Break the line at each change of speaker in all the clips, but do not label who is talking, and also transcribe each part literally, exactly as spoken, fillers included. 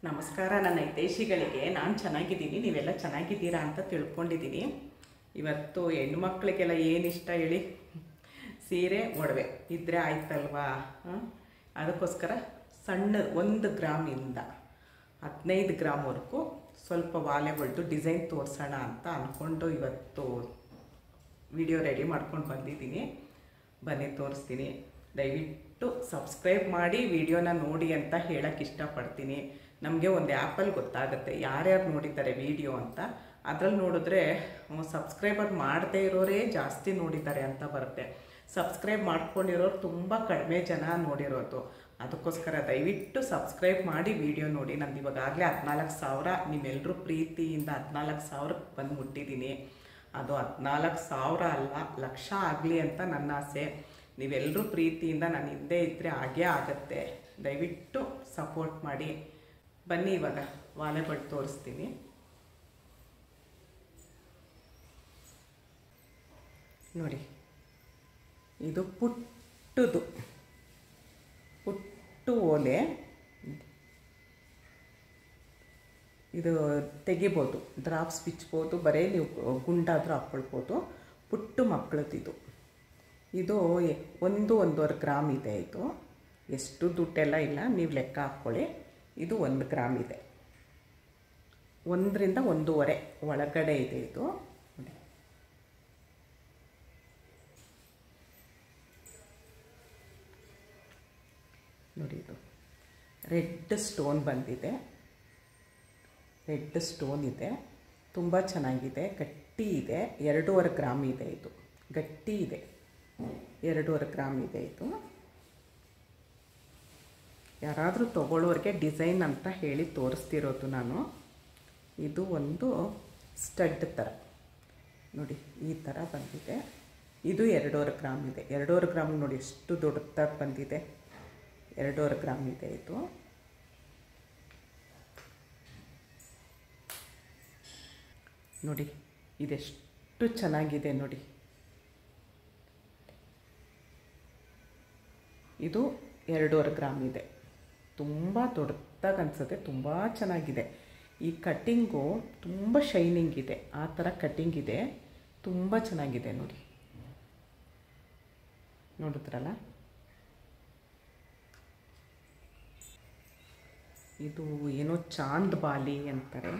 ನಮಸ್ಕಾರ ನನ್ನ ಹಿತೈಷಿಗಳಿಗೆ. ನಾನು ಚೆನ್ನಾಗಿದ್ದೀನಿ, ನೀವೆಲ್ಲ ಚೆನ್ನಾಗಿದ್ದೀರಾ ಅಂತ ತಿಳ್ಕೊಂಡಿದ್ದೀನಿ. ಇವತ್ತು ಹೆಣ್ಮಕ್ಳಿಗೆಲ್ಲ ಏನು ಇಷ್ಟ ಹೇಳಿ? ಸೀರೆ ಒಡವೆ ಇದ್ದರೆ ಆಯ್ತಲ್ವಾ? ಅದಕ್ಕೋಸ್ಕರ ಸಣ್ಣ ಒಂದು ಗ್ರಾಮಿಂದ ಹದಿನೈದು ಗ್ರಾಮ್ವರೆಗೂ ಸ್ವಲ್ಪ ವಾಲೆ ಹೊಡೆದು ಡಿಸೈನ್ ತೋರಿಸೋಣ ಅಂತ ಅಂದ್ಕೊಂಡು ಇವತ್ತು ವಿಡಿಯೋ ರೆಡಿ ಮಾಡ್ಕೊಂಡು ಬಂದಿದ್ದೀನಿ. ಬನ್ನಿ ತೋರಿಸ್ತೀನಿ. ದಯವಿಟ್ಟು ಸಬ್ಸ್ಕ್ರೈಬ್ ಮಾಡಿ ವಿಡಿಯೋನ ನೋಡಿ ಅಂತ ಹೇಳೋಕ್ಕೆ ಇಷ್ಟಪಡ್ತೀನಿ. ನಮಗೆ ಒಂದು ಆ್ಯಪಲ್ಲಿ ಗೊತ್ತಾಗುತ್ತೆ ಯಾರ್ಯಾರು ನೋಡಿದ್ದಾರೆ ವಿಡಿಯೋ ಅಂತ. ಅದರಲ್ಲಿ ನೋಡಿದ್ರೆ ಸಬ್ಸ್ಕ್ರೈಬರ್ ಮಾಡದೇ ಇರೋರೇ ಜಾಸ್ತಿ ನೋಡಿದ್ದಾರೆ ಅಂತ ಬರುತ್ತೆ. ಸಬ್ಸ್ಕ್ರೈಬ್ ಮಾಡ್ಕೊಂಡಿರೋರು ತುಂಬ ಕಡಿಮೆ ಜನ ನೋಡಿರೋದು. ಅದಕ್ಕೋಸ್ಕರ ದಯವಿಟ್ಟು ಸಬ್ಸ್ಕ್ರೈಬ್ ಮಾಡಿ ವಿಡಿಯೋ ನೋಡಿ. ನಂದು ಇವಾಗಲೇ ಹದಿನಾಲ್ಕು ಸಾವಿರ ನಿಮ್ಮೆಲ್ಲರೂ ಪ್ರೀತಿಯಿಂದ ಹದಿನಾಲ್ಕು ಸಾವಿರಕ್ಕೆ ಬಂದು ಮುಟ್ಟಿದ್ದೀನಿ. ಅದು ಹದಿನಾಲ್ಕು ಸಾವಿರ ಅಲ್ಲ, ಲಕ್ಷ ಆಗಲಿ ಅಂತ ನನ್ನ ಆಸೆ. ನೀವೆಲ್ಲರೂ ಪ್ರೀತಿಯಿಂದ ನಾನು ಹಿಂದೆ ಇದ್ದರೆ ಹಾಗೇ ಆಗುತ್ತೆ. ದಯವಿಟ್ಟು ಸಪೋರ್ಟ್ ಮಾಡಿ. ಬನ್ನಿ ಇವಾಗ ವಾಲೆ ಬಟ್ಟು ತೋರಿಸ್ತೀನಿ. ನೋಡಿ, ಇದು ಪುಟ್ಟದು ಪುಟ್ಟು ಓಲೆ. ಇದು ತೆಗಿಬೋದು, ಡ್ರಾಪ್ಸ್ ಬಿಚ್ಬೋದು, ಬರೀ ನೀವು ಗುಂಡಾದರೂ ಹಾಕ್ಕೊಳ್ಬೋದು. ಪುಟ್ಟು ಮಕ್ಕಳದಿದು. ಇದು ಒಂದು ಒಂದೂವರೆ ಗ್ರಾಮ್ ಇದೆ. ಇದು ಎಷ್ಟು ದುಡ್ಡೆಲ್ಲ ಇಲ್ಲ, ನೀವು ಲೆಕ್ಕ ಹಾಕ್ಕೊಳ್ಳಿ. ಇದು ಒಂದು ಗ್ರಾಮ್ ಇದೆ. ಒಂದರಿಂದ ಒಂದೂವರೆ ಒಳಗಡೆ ಇದೆ ಇದು. ನೋಡಿ, ನೋಡಿ ಇದು ರೆಡ್ ಸ್ಟೋನ್ ಬಂದಿದೆ. ರೆಡ್ ಸ್ಟೋನ್ ಇದೆ, ತುಂಬ ಚೆನ್ನಾಗಿದೆ, ಗಟ್ಟಿ ಇದೆ. ಎರಡೂವರೆ ಗ್ರಾಮ್ ಇದೆ ಇದು. ಗಟ್ಟಿ ಇದೆ, ಎರಡೂವರೆ ಗ್ರಾಮ್ ಇದೆ ಇದು. ಯಾರಾದರೂ ತೊಗೊಳ್ಳೋರಿಗೆ ಡಿಸೈನ್ ಅಂತ ಹೇಳಿ ತೋರಿಸ್ತಿರೋದು ನಾನು. ಇದು ಒಂದು ಸ್ಟಡ್ ಥರ ನೋಡಿ, ಈ ಥರ ಬಂದಿದೆ. ಇದು ಎರಡೂವರೆ ಗ್ರಾಮ್ ಇದೆ. ಎರಡೂವರೆ ಗ್ರಾಮ್ ನೋಡಿ ಎಷ್ಟು ದೊಡ್ಡದಾಗಿ ಬಂದಿದೆ. ಎರಡೂವರೆ ಗ್ರಾಮ್ ಇದೆ ಇದು. ನೋಡಿ ಇದೆಷ್ಟು ಚೆನ್ನಾಗಿದೆ ನೋಡಿ. ಇದು ಎರಡೂವರೆ ಗ್ರಾಮ್ ಇದೆ. ತುಂಬ ದೊಡ್ಡದಾಗಿ ಅನಿಸುತ್ತೆ, ತುಂಬ ಚೆನ್ನಾಗಿದೆ. ಈ ಕಟ್ಟಿಂಗು ತುಂಬ ಶೈನಿಂಗ್ ಇದೆ, ಆ ಥರ ಕಟ್ಟಿಂಗ್ ಇದೆ. ತುಂಬ ಚೆನ್ನಾಗಿದೆ ನೋಡಿ. ನೋಡಿದ್ರಲ್ಲ, ಇದು ಏನೋ ಚಾಂದ್ ಬಾಲಿ ಅಂತಾರೆ.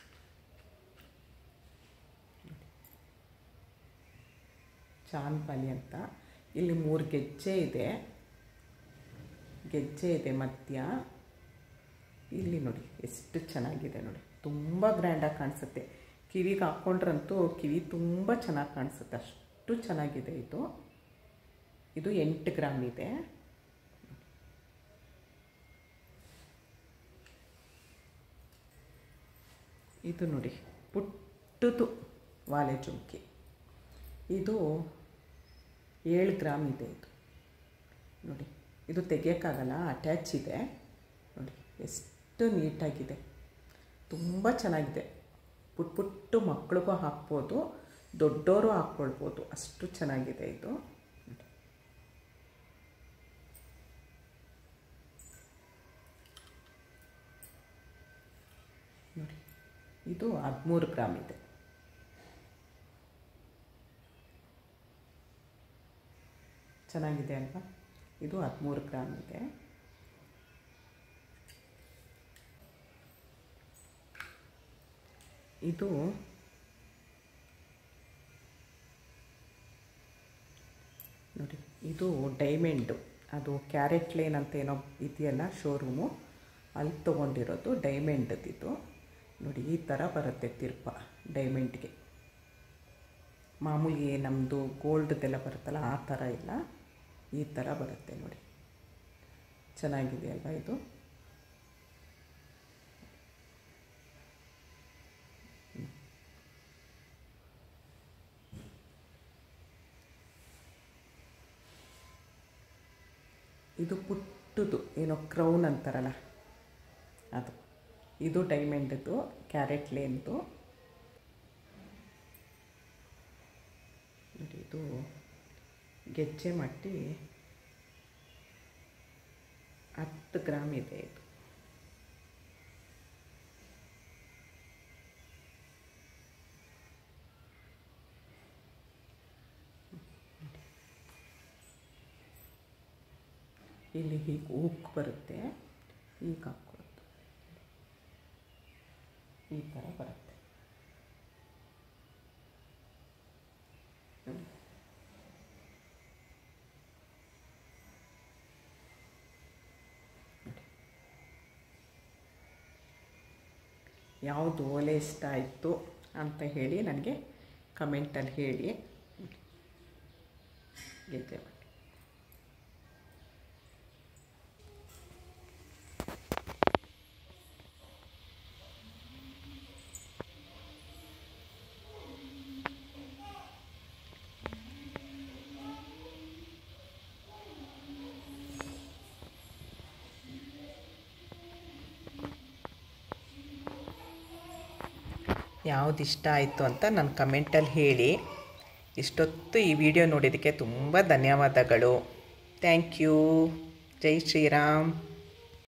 ಚಾಂದ್ ಬಾಲಿ ಅಂತ. ಇಲ್ಲಿ ಮೂರು ಗೆಜ್ಜೆ ಇದೆ, ಗೆಜ್ಜೆ ಇದೆ ಮಧ್ಯ. ಇಲ್ಲಿ ನೋಡಿ ಎಷ್ಟು ಚೆನ್ನಾಗಿದೆ ನೋಡಿ. ತುಂಬ ಗ್ರ್ಯಾಂಡಾಗಿ ಕಾಣಿಸುತ್ತೆ. ಕಿವಿಗೆ ಹಾಕ್ಕೊಂಡ್ರಂತೂ ಕಿವಿ ತುಂಬ ಚೆನ್ನಾಗಿ ಕಾಣಿಸುತ್ತೆ, ಅಷ್ಟು ಚೆನ್ನಾಗಿದೆ ಇದು. ಇದು ಎಂಟು ಗ್ರಾಮ್ ಇದೆ. ಇದು ನೋಡಿ ಪುಟ್ಟದು ವಾಲೆ ಜುಮ್ಕಿ. ಇದು ಏಳು ಗ್ರಾಮ್ ಇದೆ ಇದು. ನೋಡಿ, ಇದು ತೆಗಿಯೋಕ್ಕಾಗಲ್ಲ, ಅಟ್ಯಾಚ್ ಇದೆ. ನೋಡಿ ಎಷ್ಟು ನೀಟಾಗಿದೆ, ತುಂಬ ಚೆನ್ನಾಗಿದೆ. ಪುಟ್ ಪುಟ್ಟು ಮಕ್ಳಿಗೂ ಹಾಕ್ಬೋದು, ದೊಡ್ಡವರು ಹಾಕ್ಕೊಳ್ಬೋದು, ಅಷ್ಟು ಚೆನ್ನಾಗಿದೆ ಇದು. ನೋಡಿ, ಇದು ಹದಿಮೂರು ಗ್ರಾಮ್ ಇದೆ. ಚೆನ್ನಾಗಿದೆ ಅಲ್ವಾ? ಇದು ಹದಿಮೂರು ಗ್ರಾಮ್ ಇದೆ. ಇದು ನೋಡಿ, ಇದು ಡೈಮಂಡು. ಅದು ಕ್ಯಾರೆಟ್ ಲೇನ್ ಅಂತ ಏನೋ ಇದೆಯಲ್ಲ ಶೋರೂಮು, ಅಲ್ಲಿ ತೊಗೊಂಡಿರೋದು ಡೈಮಂಡದಿದು. ನೋಡಿ ಈ ಥರ ಬರುತ್ತೆ ತಿರ್ಪ ಡೈಮಂಡ್ಗೆ. ಮಾಮೂಲಿ ನಮ್ಮದು ಗೋಲ್ಡ್ದೆಲ್ಲ ಬರುತ್ತಲ್ಲ ಆ ಥರ ಇಲ್ಲ, ಈ ಥರ ಬರುತ್ತೆ ನೋಡಿ. ಚೆನ್ನಾಗಿದೆ ಅಲ್ವಾ ಇದು? ಇದು ಪುಟ್ಟದು ಏನೋ ಕ್ರೌನ್ ಅಂತಾರಲ್ಲ ಅದು. ಇದು ಡೈಮಂಡ್ದು ಕ್ಯಾರೆಟ್ ಲೇನ್ದು. ನೋಡಿ, ಇದು ಗೆಜ್ಜೆ ಮಟ್ಟಿ ಹತ್ತು ಗ್ರಾಮ್ ಇದೆ ಇದು. ಇಲ್ಲಿ ಹೀಗೆ ಉಕ್ ಬರುತ್ತೆ, ಈಗ ಹಾಕ್ಕೊಡುತ್ತೆ, ಈ ಥರ ಬರುತ್ತೆ. ಯಾವುದು ಓಲೆ ಇಷ್ಟ ಆಯಿತು ಅಂತ ಹೇಳಿ ನನಗೆ ಕಮೆಂಟಲ್ಲಿ ಹೇಳಿ. ಗೆದ್ದೆ ಮಾಡಿ ಯಾವುದು ಇಷ್ಟ ಆಯಿತು ಅಂತ ನನ್ನ ಕಮೆಂಟಲ್ಲಿ ಹೇಳಿ. ಇಷ್ಟೊತ್ತು ಈ ವಿಡಿಯೋ ನೋಡಿದ್ದಕ್ಕೆ ತುಂಬ ಧನ್ಯವಾದಗಳು. Thank you. ಜೈ ಶ್ರೀರಾಮ್.